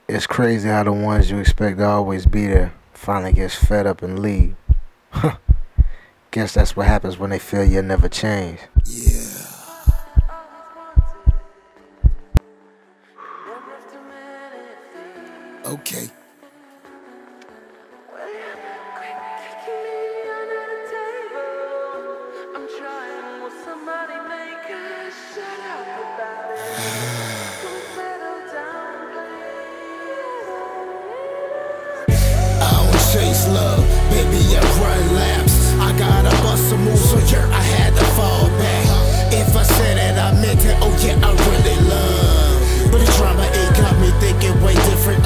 It's crazy how the ones you expect to always be there finally gets fed up and leave. Guess that's what happens when they feel you'll never change. Yeah. Okay. Chase love, baby, I run laps. I gotta bust a move, so yeah, I had to fall back. If I said that, I meant it, oh yeah, I really love. But the drama, it got me thinking way different,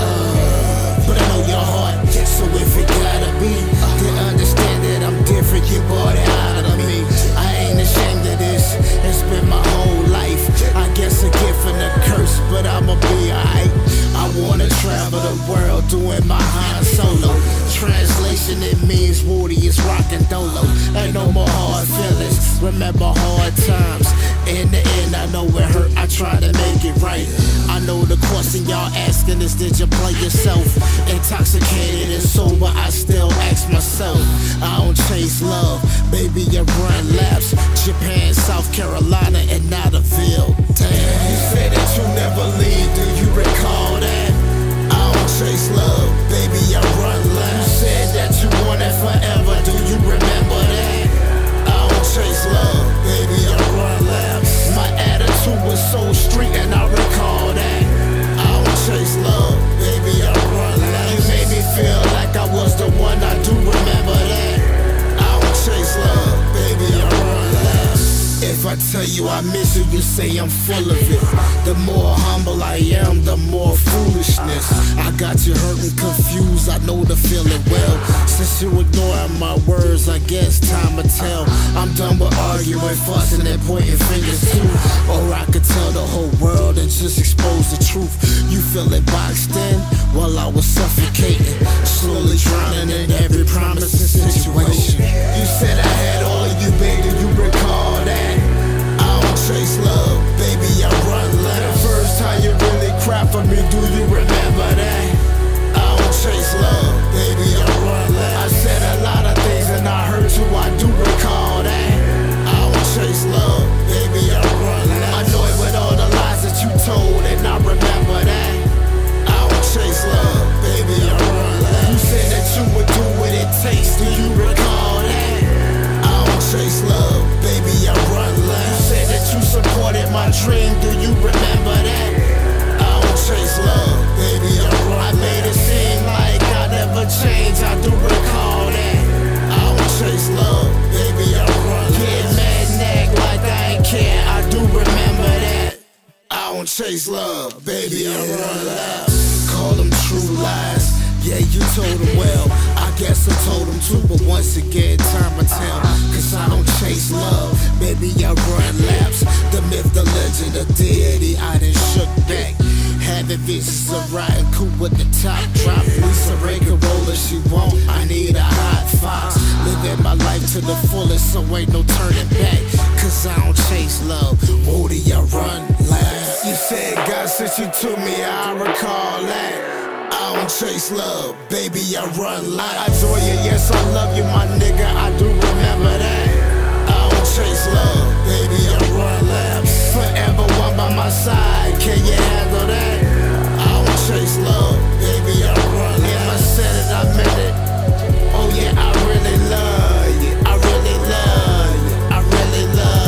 but I know your heart, so if it gotta be, then understand that I'm different, you brought it out of me. I ain't ashamed of this, it's been my whole life. I guess a gift and a curse, but I'ma be alright. I wanna travel the world doing my Han Solo. Translation, it means Woody is rockin' dolo. Ain't no more hard feelings, remember hard times. In the end, I know it hurt, I try to make it right. I know the question y'all asking is, did you play yourself? Intoxicated and sober, I still ask myself. I don't chase love, baby, I run laps. Japan, South Carolina, and not a Ville. Damn, you said that you never leave, do you recall that? I don't chase love, baby, I run laps. You said that you want it forever, do you remember that? I don't chase love, baby, I run laps. My attitude was so street and I recall that. I don't chase love, baby, I run laps. You made me feel like I was the one, I do remember that. I don't chase love, baby, I run laps. If I tell you I miss you, you say I'm full of it. The more humble I am, the more foolishness. I got you hurt and confused, I know the feeling well. Since you ignoring my words, I guess time will tell. I'm done with arguing, fussing, and pointing fingers too. Or I could tell the whole world and just expose the truth. You feel it boxed in while I was suffocating, slowly drowning in every promising situation. You said I had all of you, baby, you recall that? I don't chase love, baby, I run laps. The first time you really cried for me, do you remember that? I don't chase love, baby, I run laps. I said a lot of things and I hurt you, I do recall that. I don't chase love, baby, I run laps. I know it with all the lies that you told and I remember that. I don't chase love, baby, I run laps. You said that you would do what it takes, do you recall that? I don't chase love, baby, I run laps. You said that you supported my dream, do you remember that? I don't chase love, baby, I run laps. I made it seem like I never change, I do recall that. I don't chase love, baby, I run laps. Get mad and act like I ain't care, I do remember that. I don't chase love, baby, I run laps. Call them true lies, yeah, you told them well. I guess I told them too, but once again, time will tell. Cause I don't chase love, baby, I run laps. The myth, the legend, the deity, I done shook back. Having visions of riding cool with the top drop. Lisa Ray can roll if she won't, I need a hot fox. Living my life to the fullest, so ain't no turning back. Cause I don't chase love, Woody, I run laps. You said God sent you to me, I recall that. I don't chase love, baby, I run light. I adore you, yes, I love you, my nigga, I do remember that. I don't chase love, baby, I run laps. Forever one by my side, can you handle that? I don't chase love, baby, I run laps. If I said it, I meant it. Oh yeah, I really love you, I really love you, I really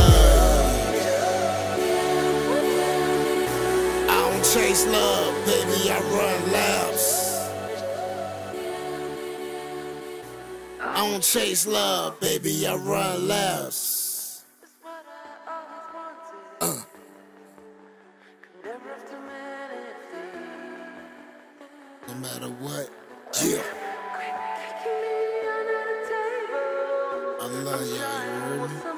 love you. I don't chase love, baby, I run laps. I don't chase love, baby, I run laps. No matter what, yeah. I love y'all, you heard me?